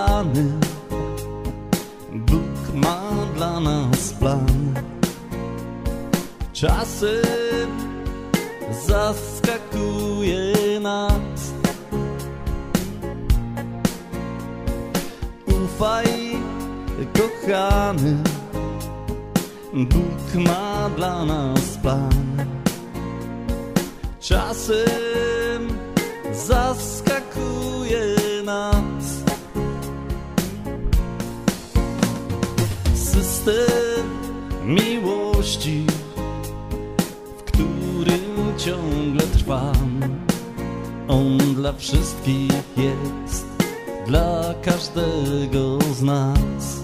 kochany, Bóg ma dla nas plan. Czasem zaskakuje nas. Ufaj, kochany, Bóg ma dla nas plan. Czasem zaskakuje nas. System miłości, w którym ciągle trwam, on dla wszystkich jest, dla każdego z nas.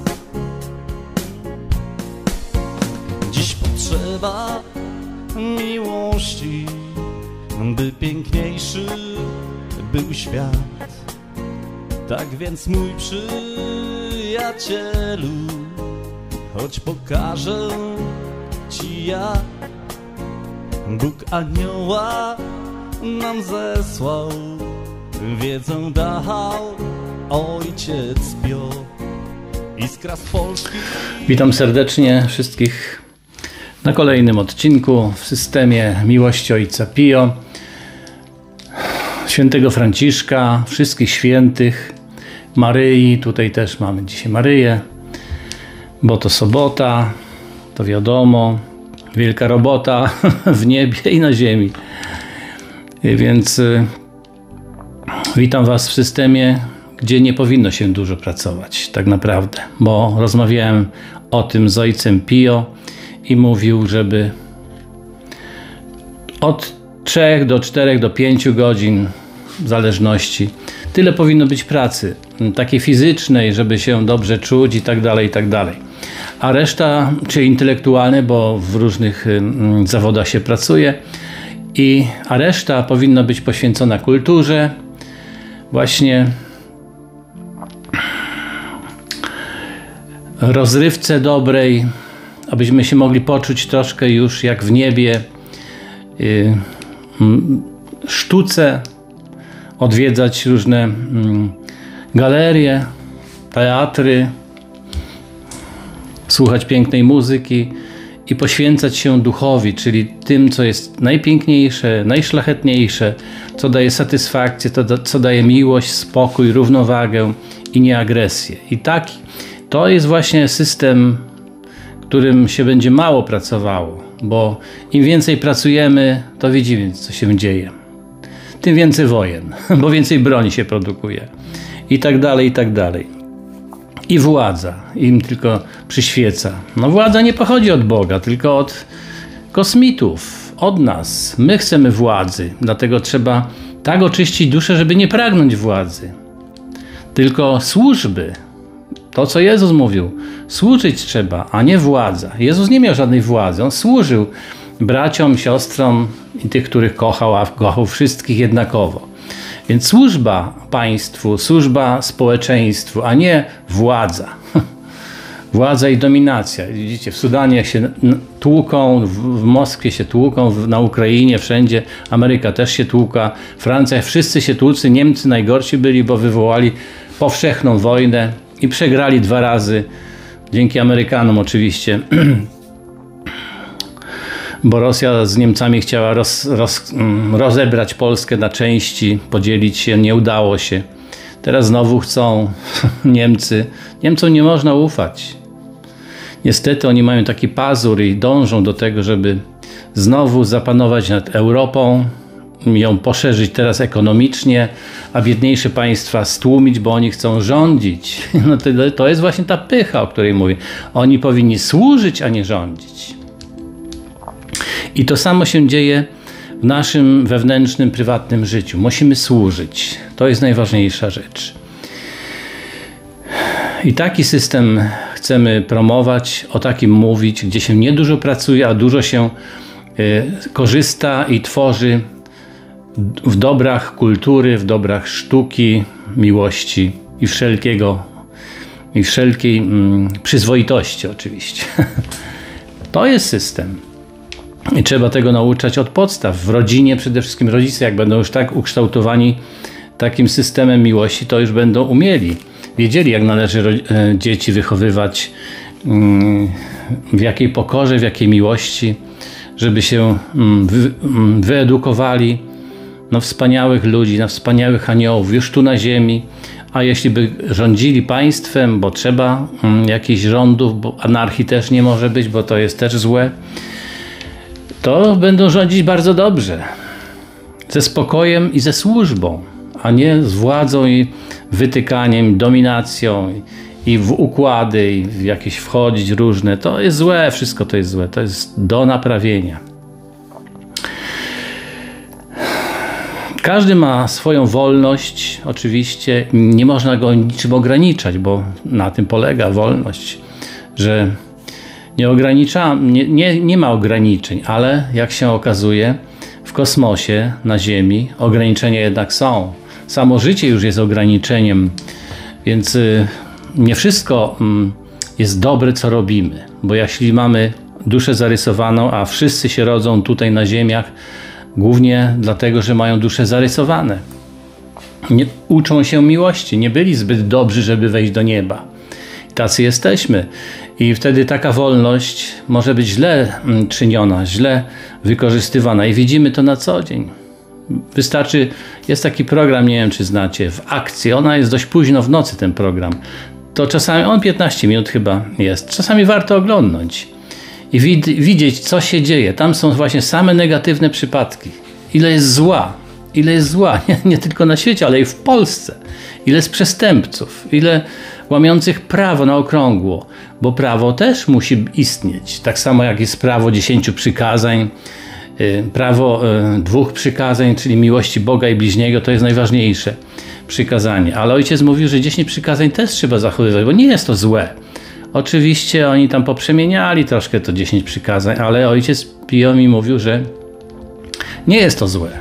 Dziś potrzeba miłości, by piękniejszy był świat. Tak więc, mój przyjacielu, choć pokażę ci jak Bóg anioła nam zesłał, wiedzę dał Ojciec Pio, iskra z Polski. Witam serdecznie wszystkich na kolejnym odcinku w systemie miłości Ojca Pio, świętego Franciszka, wszystkich świętych, Maryi. Tutaj też mamy dzisiaj Maryję, bo to sobota, to wiadomo, wielka robota w niebie i na ziemi. Więc witam Was w systemie, gdzie nie powinno się dużo pracować, tak naprawdę, bo rozmawiałem o tym z Ojcem Pio i mówił, żeby od 3 do 4 do 5 godzin, w zależności, tyle powinno być pracy, takiej fizycznej, żeby się dobrze czuć i tak dalej, i tak dalej. A reszta, czy intelektualne, bo w różnych zawodach się pracuje, a reszta powinna być poświęcona kulturze, właśnie rozrywce dobrej, abyśmy się mogli poczuć troszkę już jak w niebie, sztuce, odwiedzać różne galerie, teatry, słuchać pięknej muzyki i poświęcać się duchowi, czyli tym, co jest najpiękniejsze, najszlachetniejsze, co daje satysfakcję, co daje miłość, spokój, równowagę i nieagresję. I to jest właśnie system, którym się będzie mało pracowało, bo im więcej pracujemy, to widzimy, co się dzieje. Tym więcej wojen, bo więcej broni się produkuje i tak dalej, i tak dalej. I władza im tylko przyświeca. No, władza nie pochodzi od Boga, tylko od kosmitów, od nas. My chcemy władzy, dlatego trzeba tak oczyścić duszę, żeby nie pragnąć władzy, tylko służby. To, co Jezus mówił, służyć trzeba, a nie władza. Jezus nie miał żadnej władzy, on służył braciom, siostrom i tych, których kochał, a kochał wszystkich jednakowo. Więc służba państwu, służba społeczeństwu, a nie władza. Władza i dominacja. Widzicie, w Sudanie się tłuką, w Moskwie się tłuką, na Ukrainie, wszędzie. Ameryka też się tłuka, Francja, wszyscy się tłucy. Niemcy najgorsi byli, bo wywołali powszechną wojnę i przegrali 2 razy. Dzięki Amerykanom oczywiście. Bo Rosja z Niemcami chciała rozebrać Polskę na części, podzielić się, nie udało się. Teraz znowu chcą Niemcy. Niemcom nie można ufać. Niestety oni mają taki pazur i dążą do tego, żeby znowu zapanować nad Europą, ją poszerzyć teraz ekonomicznie, a biedniejsze państwa stłumić, bo oni chcą rządzić. No to jest właśnie ta pycha, o której mówię. Oni powinni służyć, a nie rządzić. I to samo się dzieje w naszym wewnętrznym, prywatnym życiu. Musimy służyć. To jest najważniejsza rzecz. I taki system chcemy promować, o takim mówić, gdzie się nie dużo pracuje, a dużo się korzysta i tworzy w dobrach kultury, w dobrach sztuki, miłości i wszelkiej przyzwoitości oczywiście. To jest system. I trzeba tego nauczać od podstaw. W rodzinie przede wszystkim rodzice, jak będą już tak ukształtowani takim systemem miłości, to już będą umieli wiedzieli, jak należy dzieci wychowywać, w jakiej pokorze, w jakiej miłości, żeby się wyedukowali na wspaniałych ludzi, na wspaniałych aniołów już tu na ziemi. A jeśli by rządzili państwem, bo trzeba jakichś rządów, bo anarchii też nie może być, bo to jest też złe, to będą rządzić bardzo dobrze. Ze spokojem i ze służbą, a nie z władzą i wytykaniem, dominacją i w układy i w jakieś wchodzić różne. To jest złe, wszystko to jest złe. To jest do naprawienia. Każdy ma swoją wolność, oczywiście. Nie można go niczym ograniczać, bo na tym polega wolność, że nie ma ograniczeń, ale jak się okazuje, w kosmosie, na Ziemi ograniczenia jednak są. Samo życie już jest ograniczeniem, więc nie wszystko jest dobre, co robimy. Bo jeśli mamy duszę zarysowaną, a wszyscy się rodzą tutaj na ziemiach, głównie dlatego, że mają dusze zarysowane. Uczą się miłości, nie byli zbyt dobrzy, żeby wejść do nieba. Tacy jesteśmy. I wtedy taka wolność może być źle czyniona, źle wykorzystywana i widzimy to na co dzień. Wystarczy, jest taki program, nie wiem czy znacie, w akcji, ona jest dość późno w nocy ten program. To czasami, on 15 minut chyba jest, czasami warto oglądnąć i widzieć co się dzieje. Tam są właśnie same negatywne przypadki. Ile jest zła, nie tylko na świecie, ale i w Polsce. Ile jest przestępców, ile łamiących prawo na okrągło, bo prawo też musi istnieć. Tak samo jak jest prawo 10 przykazań, prawo 2 przykazań, czyli miłości Boga i bliźniego, to jest najważniejsze przykazanie. Ale ojciec mówił, że 10 przykazań też trzeba zachowywać, bo nie jest to złe. Oczywiście oni tam poprzemieniali troszkę to 10 przykazań, ale ojciec Pio mi mówił, że nie jest to złe.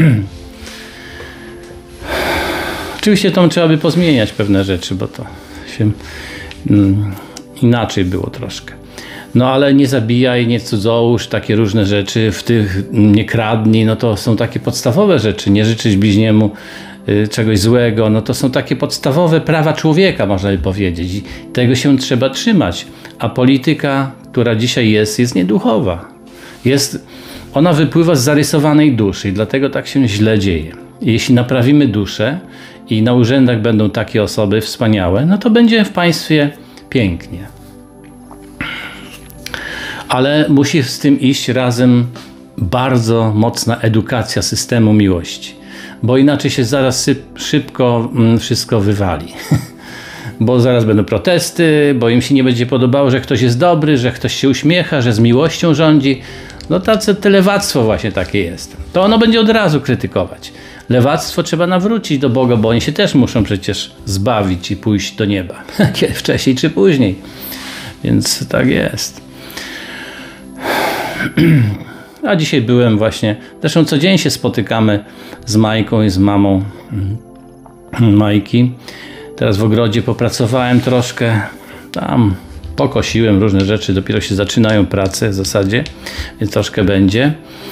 Oczywiście tam trzeba by pozmieniać pewne rzeczy, bo to się inaczej było troszkę. No ale nie zabijaj, nie cudzołóż, takie różne rzeczy, w tych nie kradnij, no to są takie podstawowe rzeczy, nie życzyć bliźniemu czegoś złego, no to są takie podstawowe prawa człowieka, można by powiedzieć i tego się trzeba trzymać, a polityka, która dzisiaj jest nieduchowa. Ona wypływa z zarysowanej duszy i dlatego tak się źle dzieje. I jeśli naprawimy duszę i na urzędach będą takie osoby wspaniałe, no to będzie w państwie pięknie. Ale musi z tym iść razem bardzo mocna edukacja systemu miłości, bo inaczej się zaraz szybko wszystko wywali. Bo zaraz będą protesty, bo im się nie będzie podobało, że ktoś jest dobry, że ktoś się uśmiecha, że z miłością rządzi. No to lewactwo właśnie takie jest. To ono będzie od razu krytykować. Lewactwo trzeba nawrócić do Boga, bo oni się też muszą przecież zbawić i pójść do nieba. Wcześniej czy później. Więc tak jest. A dzisiaj byłem właśnie, zresztą co dzień się spotykamy z Majką i z mamą Majki. Teraz w ogrodzie popracowałem troszkę, tam pokosiłem różne rzeczy, dopiero się zaczynają prace w zasadzie, więc troszkę będzie.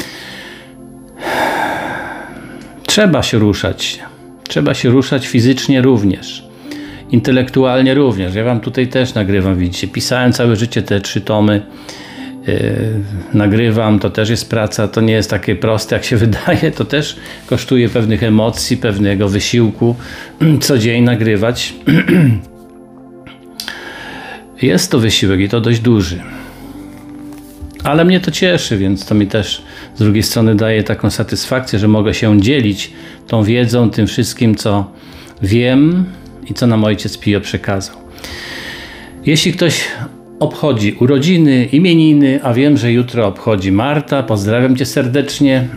Trzeba się ruszać fizycznie również, intelektualnie również. Ja wam tutaj też nagrywam, widzicie, pisałem całe życie te 3 tomy, nagrywam, to też jest praca, to nie jest takie proste jak się wydaje, to też kosztuje pewnych emocji, pewnego wysiłku, co dzień nagrywać. Jest to wysiłek i to dość duży, ale mnie to cieszy, więc to mi też z drugiej strony daje taką satysfakcję, że mogę się dzielić tą wiedzą, tym wszystkim, co wiem i co nam ojciec Pio przekazał. Jeśli ktoś obchodzi urodziny, imieniny, a wiem, że jutro obchodzi Marta, pozdrawiam cię serdecznie.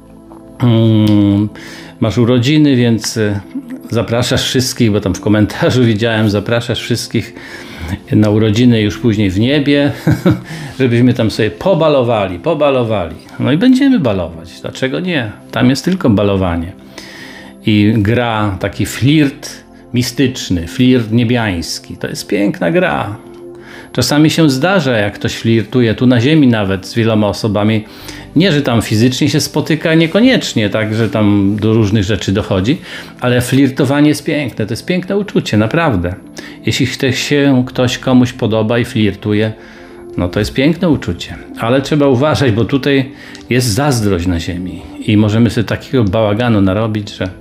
Masz urodziny, więc zapraszasz wszystkich, bo tam w komentarzu widziałem, zapraszasz wszystkich na urodziny już później w niebie, żebyśmy tam sobie pobalowali. No i będziemy balować, dlaczego nie? Tam jest tylko balowanie. I gra, taki flirt mistyczny, flirt niebiański, to jest piękna gra. Czasami się zdarza, jak ktoś flirtuje tu na ziemi nawet z wieloma osobami Nie, że tam fizycznie się spotyka, niekoniecznie, tak, że tam do różnych rzeczy dochodzi, ale flirtowanie jest piękne, to jest piękne uczucie, naprawdę. Jeśli ktoś komuś podoba i flirtuje, no to jest piękne uczucie, ale trzeba uważać, bo tutaj jest zazdrość na ziemi i możemy sobie takiego bałaganu narobić, że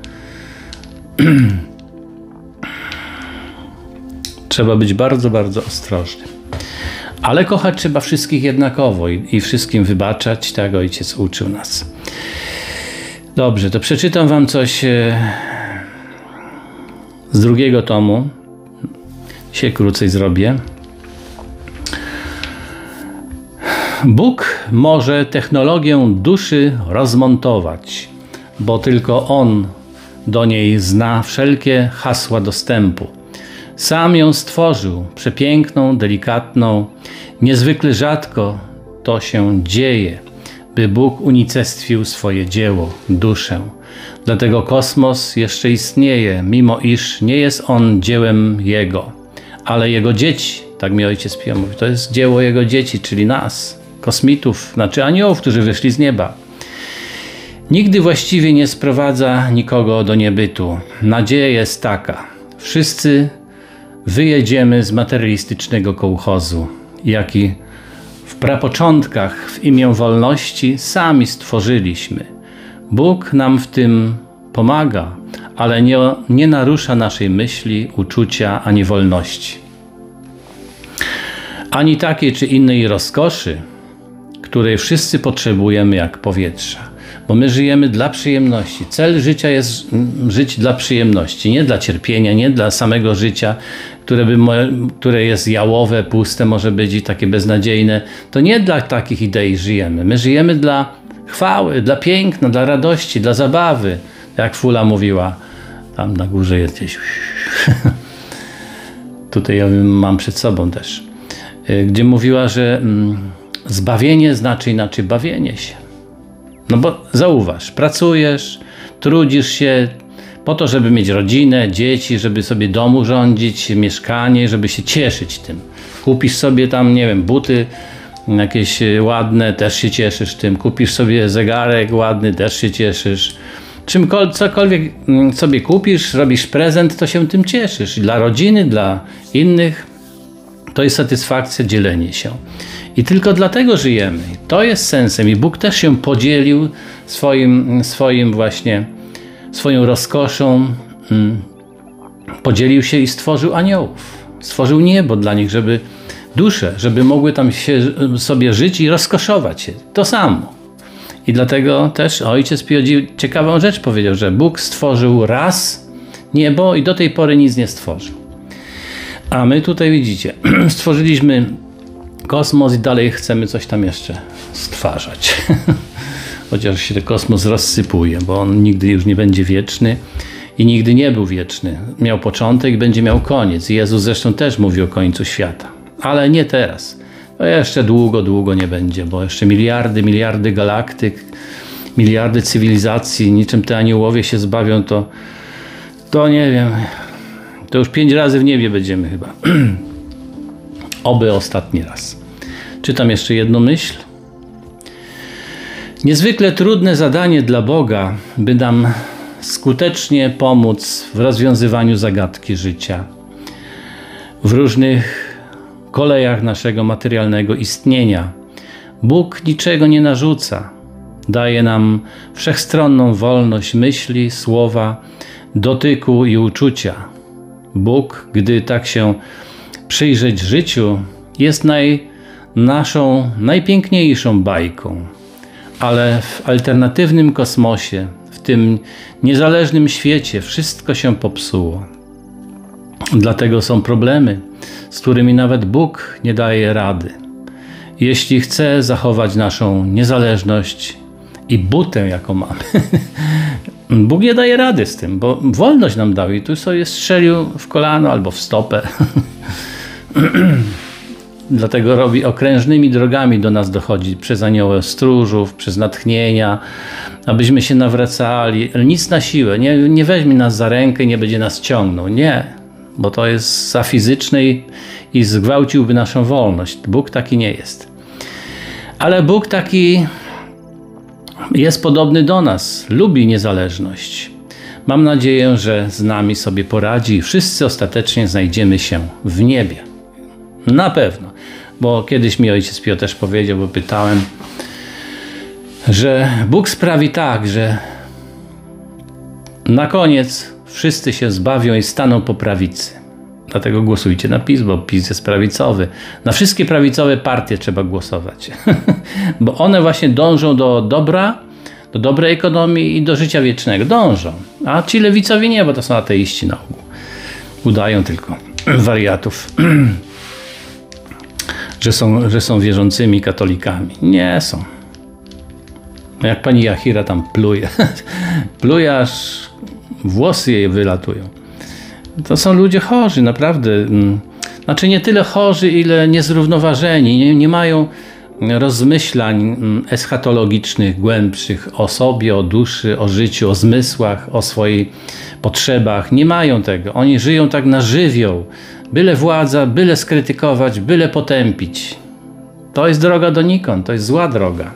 trzeba być bardzo, bardzo ostrożnym. Ale kochać trzeba wszystkich jednakowo i wszystkim wybaczać, tak Ojciec uczył nas. Dobrze, to przeczytam wam coś z 2 tomu. Dzisiaj krócej zrobię. Bóg może technologię duszy rozmontować, bo tylko On do niej zna wszelkie hasła dostępu. Sam ją stworzył, przepiękną, delikatną, niezwykle rzadko to się dzieje, by Bóg unicestwił swoje dzieło, duszę. Dlatego kosmos jeszcze istnieje, mimo iż nie jest on dziełem Jego, ale Jego dzieci, tak mi Ojciec Pio mówi, to jest dzieło Jego dzieci, czyli nas, kosmitów, znaczy aniołów, którzy wyszli z nieba. Nigdy właściwie nie sprowadza nikogo do niebytu. Nadzieja jest taka, wszyscy wyjedziemy z materialistycznego kołchozu, jaki w prapoczątkach w imię wolności sami stworzyliśmy. Bóg nam w tym pomaga, ale nie narusza naszej myśli, uczucia ani wolności. Ani takiej czy innej rozkoszy, której wszyscy potrzebujemy jak powietrza. Bo my żyjemy dla przyjemności. Cel życia jest żyć dla przyjemności, nie dla cierpienia, nie dla samego życia, które jest jałowe, puste może być i takie beznadziejne. To nie dla takich idei żyjemy. My żyjemy dla chwały, dla piękna, dla radości, dla zabawy. Jak Fula mówiła, tam na górze jest gdzieś. Tutaj ja mam przed sobą też. Gdzie mówiła, że zbawienie znaczy inaczej bawienie się. No bo zauważ, pracujesz, trudzisz się po to, żeby mieć rodzinę, dzieci, żeby sobie dom urządzić, mieszkanie, żeby się cieszyć tym. Kupisz sobie tam, nie wiem, buty jakieś ładne, też się cieszysz tym. Kupisz sobie zegarek ładny, też się cieszysz. Cokolwiek sobie kupisz, robisz prezent, to się tym cieszysz. Dla rodziny, dla innych to jest satysfakcja, dzielenie się. I tylko dlatego żyjemy. To jest sensem. I Bóg też się podzielił swoją rozkoszą. Podzielił się i stworzył aniołów. Stworzył niebo dla nich, żeby dusze, żeby mogły tam sobie żyć i rozkoszować się. To samo. I dlatego też Ojciec Pio ciekawą rzecz powiedział, że Bóg stworzył raz niebo i do tej pory nic nie stworzył. A my tutaj widzicie, stworzyliśmy kosmos i dalej chcemy coś tam jeszcze stwarzać. Chociaż się ten kosmos rozsypuje, bo on nigdy już nie będzie wieczny i nigdy nie był wieczny. Miał początek i będzie miał koniec. Jezus zresztą też mówi o końcu świata. Ale nie teraz. To jeszcze długo, długo nie będzie, bo jeszcze miliardy galaktyk, miliardy cywilizacji, niczym te aniołowie się zbawią, to nie wiem. To już 5 razy w niebie będziemy chyba. Oby ostatni raz. Czytam jeszcze jedną myśl. Niezwykle trudne zadanie dla Boga, by nam skutecznie pomóc w rozwiązywaniu zagadki życia. W różnych kolejach naszego materialnego istnienia. Bóg niczego nie narzuca. Daje nam wszechstronną wolność myśli, słowa, dotyku i uczucia. Bóg, gdy tak się przyjrzeć życiu, jest naszą najpiękniejszą bajką. Ale w alternatywnym kosmosie, w tym niezależnym świecie wszystko się popsuło. Dlatego są problemy, z którymi nawet Bóg nie daje rady. Jeśli chce zachować naszą niezależność i butę, jaką mamy, Bóg nie daje rady z tym, bo wolność nam dał i tu sobie strzelił w kolano albo w stopę. Dlatego robi okrężnymi drogami do nas dochodzi przez anioły stróżów, przez natchnienia, abyśmy się nawracali. Nic na siłę, nie weźmie nas za rękę i nie będzie nas ciągnął. Nie, bo to jest za fizyczne i zgwałciłby naszą wolność. Bóg taki nie jest. Ale Bóg taki jest podobny do nas, lubi niezależność. Mam nadzieję, że z nami sobie poradzi i wszyscy ostatecznie znajdziemy się w niebie. Na pewno, bo kiedyś mi ojciec Pio też powiedział, bo pytałem, że Bóg sprawi tak, że na koniec wszyscy się zbawią i staną po prawicy. Dlatego głosujcie na PiS, bo PiS jest prawicowy. Na wszystkie prawicowe partie trzeba głosować, bo one właśnie dążą do dobra, do dobrej ekonomii i do życia wiecznego. Dążą. A ci lewicowi nie, bo to są ateiści na ogół. Udają tylko wariatów, że są wierzącymi katolikami. Nie są. Jak pani Jachira tam pluje. Pluje, aż włosy jej wylatują. To są ludzie chorzy, naprawdę. Znaczy nie tyle chorzy, ile niezrównoważeni. Nie mają rozmyślań eschatologicznych, głębszych o sobie, o duszy, o życiu, o zmysłach, o swoich potrzebach. Nie mają tego. Oni żyją tak na żywioł. Byle władza, byle skrytykować, byle potępić. To jest droga donikąd, to jest zła droga.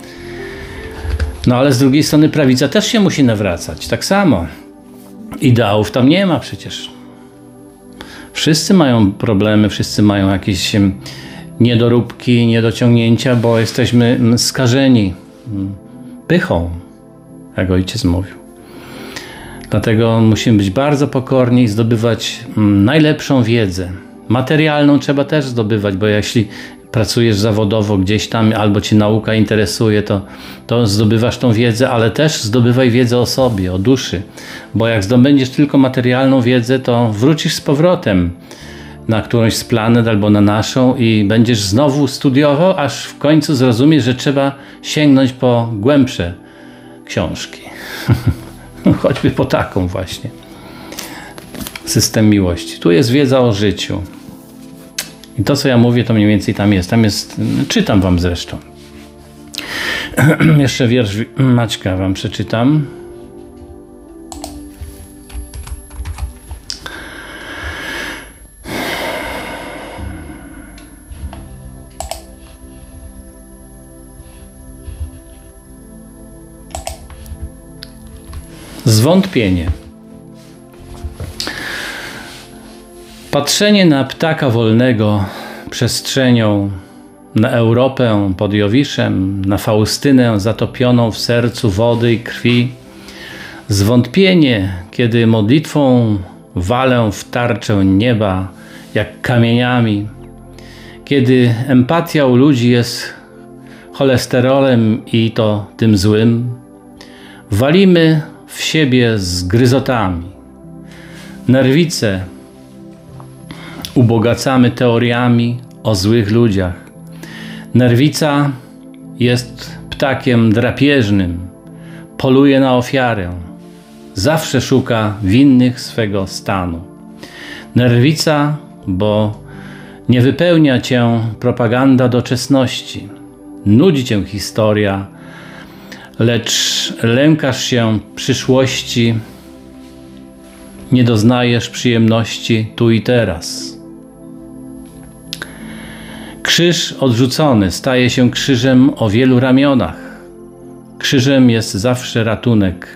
No ale z drugiej strony prawica też się musi nawracać. Tak samo. Ideałów tam nie ma przecież. Wszyscy mają problemy, wszyscy mają jakieś niedoróbki, niedociągnięcia, bo jesteśmy skażeni pychą, jak ojciec mówił. Dlatego musimy być bardzo pokorni i zdobywać najlepszą wiedzę. Materialną trzeba też zdobywać, bo jeśli pracujesz zawodowo gdzieś tam albo cię nauka interesuje, to zdobywasz tą wiedzę, ale też zdobywaj wiedzę o sobie, o duszy. Bo jak zdobędziesz tylko materialną wiedzę, to wrócisz z powrotem na którąś z planet albo na naszą i będziesz znowu studiował, aż w końcu zrozumiesz, że trzeba sięgnąć po głębsze książki. Choćby po taką właśnie. System miłości. Tu jest wiedza o życiu. I to, co ja mówię, to mniej więcej tam jest. Czytam wam zresztą. Jeszcze wiersz Maćka wam przeczytam. Zwątpienie. Patrzenie na ptaka wolnego przestrzenią, na Europę pod Jowiszem, na Faustynę zatopioną w sercu wody i krwi. Zwątpienie, kiedy modlitwą walę w tarczę nieba jak kamieniami. Kiedy empatia u ludzi jest cholesterolem i to tym złym. Walimy w siebie z gryzotami. Nerwice ubogacamy teoriami o złych ludziach. Nerwica jest ptakiem drapieżnym, poluje na ofiarę, zawsze szuka winnych swego stanu. Nerwica, bo nie wypełnia cię propaganda doczesności, nudzi cię historia, lecz lękasz się przyszłości, nie doznajesz przyjemności tu i teraz. Krzyż odrzucony staje się krzyżem o wielu ramionach. Krzyżem jest zawsze ratunek.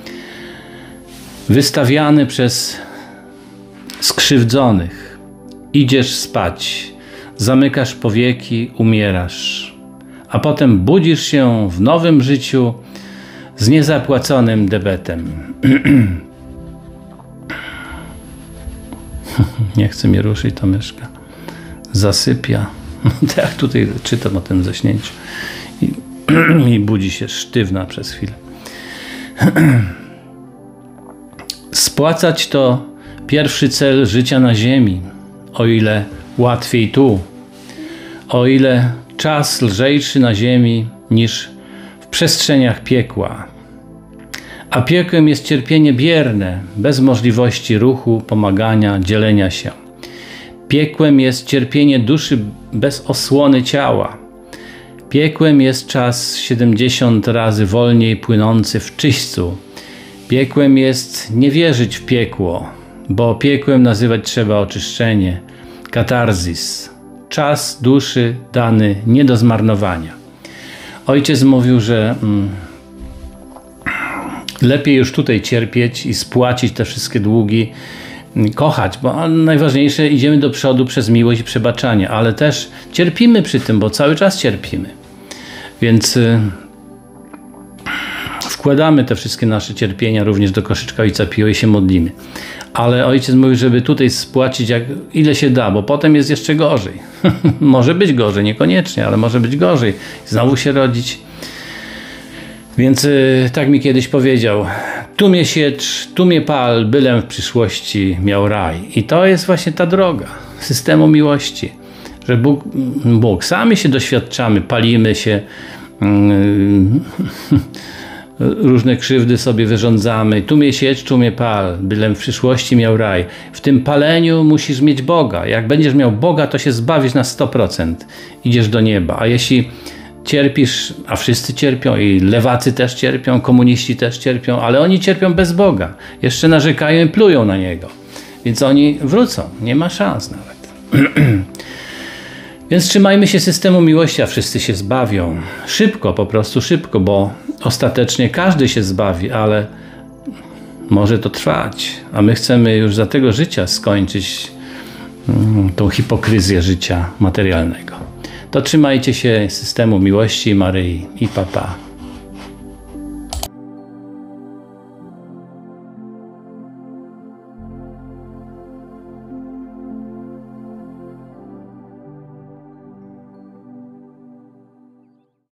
Wystawiany przez skrzywdzonych. Idziesz spać, zamykasz powieki, umierasz. A potem budzisz się w nowym życiu z niezapłaconym debetem. Nie chce mnie ruszyć ta myszka. Zasypia. Tak tutaj czytam o tym zaśnięciu. I budzi się sztywna przez chwilę. Spłacać to pierwszy cel życia na ziemi. O ile łatwiej tu. O ile czas lżejszy na ziemi niż w przestrzeniach piekła. A piekłem jest cierpienie bierne, bez możliwości ruchu, pomagania, dzielenia się. Piekłem jest cierpienie duszy bez osłony ciała. Piekłem jest czas 70 razy wolniej płynący w czyśćcu. Piekłem jest nie wierzyć w piekło, bo piekłem nazywać trzeba oczyszczenie, katarzis. Czas duszy dany nie do zmarnowania. Ojciec mówił, że Lepiej już tutaj cierpieć i spłacić te wszystkie długi, kochać, bo najważniejsze, idziemy do przodu przez miłość i przebaczanie, ale też cierpimy przy tym, bo cały czas cierpimy. Więc wkładamy te wszystkie nasze cierpienia również do koszyczka Ojca Pio i się modlimy. Ale Ojciec mówi, żeby tutaj spłacić ile się da, bo potem jest jeszcze gorzej. Może być gorzej, niekoniecznie, ale może być gorzej. Znowu się rodzić. Więc tak mi kiedyś powiedział, tu mnie siecz, tu mnie pal, bylem w przyszłości miał raj. I to jest właśnie ta droga systemu miłości, że Bóg, sami się doświadczamy, palimy się, różne krzywdy sobie wyrządzamy. Tu mnie siecz, tu mnie pal, bylem w przyszłości miał raj. W tym paleniu musisz mieć Boga. Jak będziesz miał Boga, to się zbawisz na 100%. Idziesz do nieba. A jeśli cierpisz, a wszyscy cierpią i lewacy też cierpią, komuniści też cierpią, ale oni cierpią bez Boga. Jeszcze narzekają i plują na Niego. Więc oni wrócą. Nie ma szans nawet. Więc trzymajmy się systemu miłości, a wszyscy się zbawią. Szybko, po prostu szybko, bo ostatecznie każdy się zbawi, ale może to trwać. A my chcemy już za tego życia skończyć tą hipokryzję życia materialnego. To trzymajcie się systemu miłości Maryi i pa, pa.